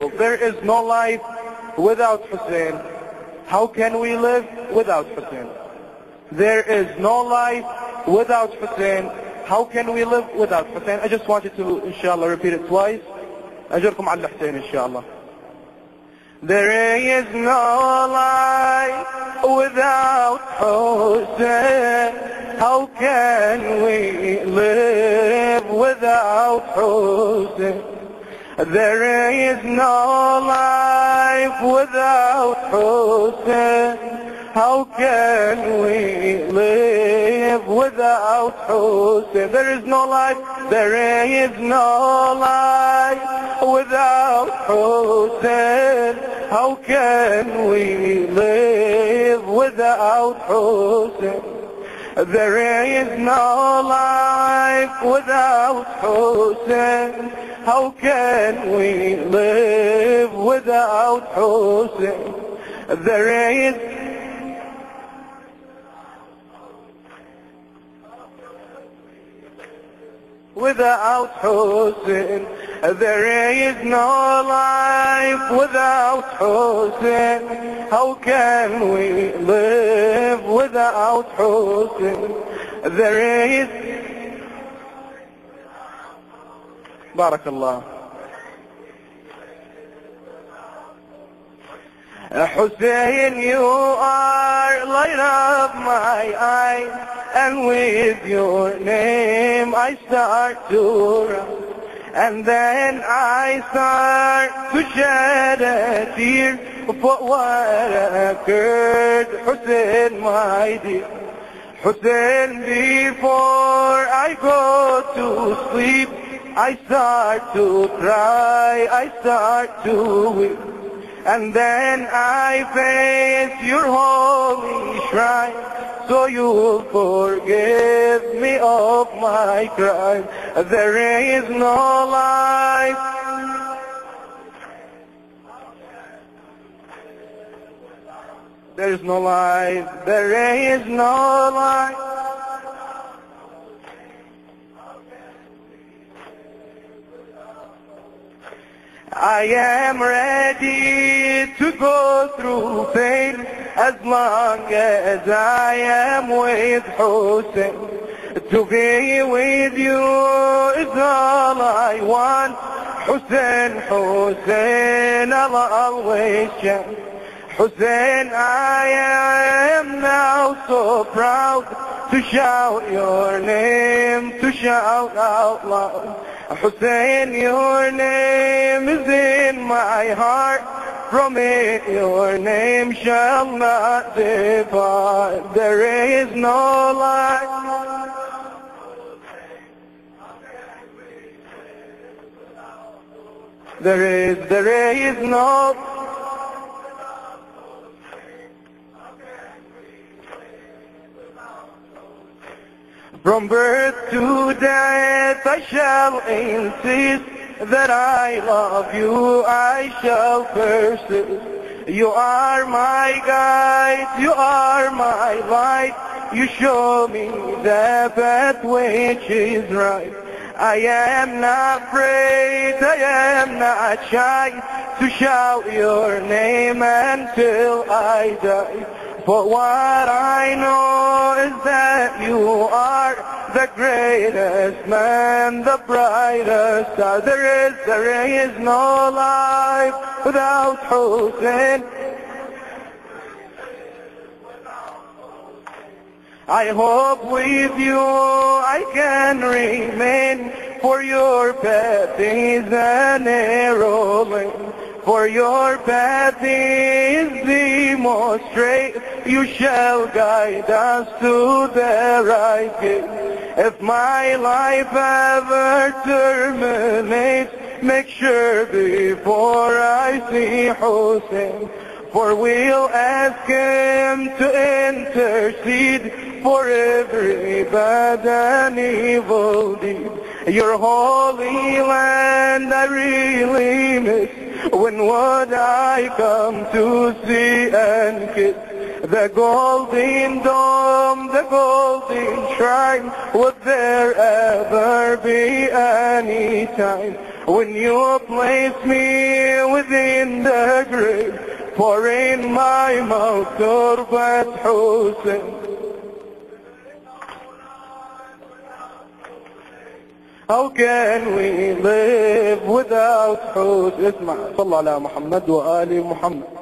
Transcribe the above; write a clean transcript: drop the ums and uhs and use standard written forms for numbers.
beautiful. There is no life without Hussein. How can we live without Hussein? There is no life without Hussein. How can we live without Hussein? I just wanted to, inshallah, repeat it twice. أجركم على الحسين inshallah. There is no life without Hussein. How can we live without Hussein? There is no life without Hussein. How can we live without Hussein? There is no life. There is no life without Hussein. How can we live without Hussein? There is no life without Hussein. How can we live without Hussein? There is without Hussein. There is no life without Hussein. How can we live without Hussein? There is Barakallah. Hussein, you are light of my eyes, and with your name I start to run, and then I start to shed a tear for what occurred. Hussein, my dear, Hussein, before I go to sleep, I start to cry, I start to weep, and then I face your holy shrine, so you'll forgive me of my crime. There is no life. There is no life. There is no life. I am ready to go through pain as long as I am with Hussein. To be with you is all I want. Hussein, Hussein, I'll always chant. Hussein, I am now so proud to shout your name, to shout out loud. Hussein, your name is in my heart. From it your name shall not depart. There is no life. There is no. From birth to death I shall insist that I love you, I shall persist. You are my guide, you are my light, you show me the path which is right. I am not afraid, I am not shy to shout your name until I die. For what I know is that you are the greatest man, the brightest star. There is no life without Hussein. I hope with you I can remain, for your path is a narrow lane. For your path is the most straight, you shall guide us to the right gate. If my life ever terminates, make sure before I see Hussein, for we'll ask him to intercede for every bad and evil deed. Your holy land I really miss. When would I come to see and kiss the golden dome, the golden shrine? Would there ever be any time when you place me within in the grave, for in my mouth تربة حسين. How can we live without حسين؟ اسمع، صلى على محمد وآل محمد.